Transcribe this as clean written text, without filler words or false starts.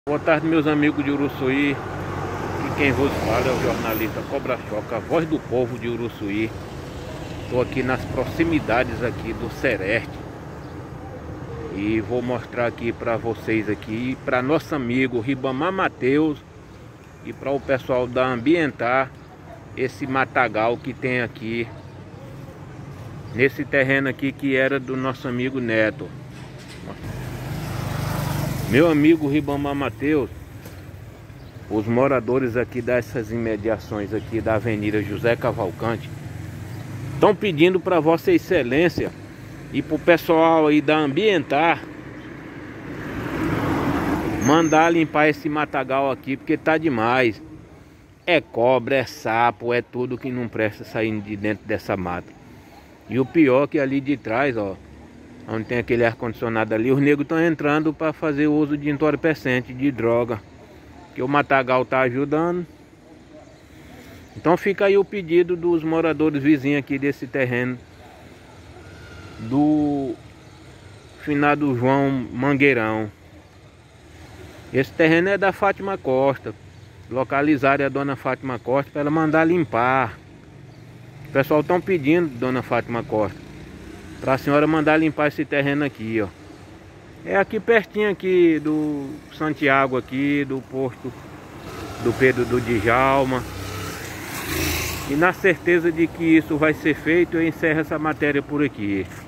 Boa tarde, meus amigos de Uruçuí. E quem vos fala é o jornalista Cobra Choca, a voz do povo de Uruçuí. Estou aqui nas proximidades aqui do Sereste e vou mostrar aqui para vocês aqui, para nosso amigo Ribamar Matheus e para o pessoal da Ambientar, esse matagal que tem aqui nesse terreno aqui que era do nosso amigo Neto. Meu amigo Ribamar Matheus, os moradores aqui dessas imediações aqui da Avenida José Cavalcante estão pedindo para Vossa Excelência e para o pessoal aí da Ambientar mandar limpar esse matagal aqui, porque tá demais. É cobra, é sapo, é tudo que não presta saindo de dentro dessa mata. E o pior é que ali de trás, ó, onde tem aquele ar-condicionado ali, os negros estão entrando para fazer uso de entorpecente, de droga, que o matagal tá ajudando. Então fica aí o pedido dos moradores vizinhos aqui desse terreno do finado João Mangueirão. Esse terreno é da Fátima Costa. Localizaram a dona Fátima Costa para ela mandar limpar. O pessoal estão pedindo, dona Fátima Costa, para a senhora mandar limpar esse terreno aqui, ó. É aqui pertinho aqui do Santiago aqui, do posto do Pedro do Djalma. E na certeza de que isso vai ser feito, eu encerro essa matéria por aqui.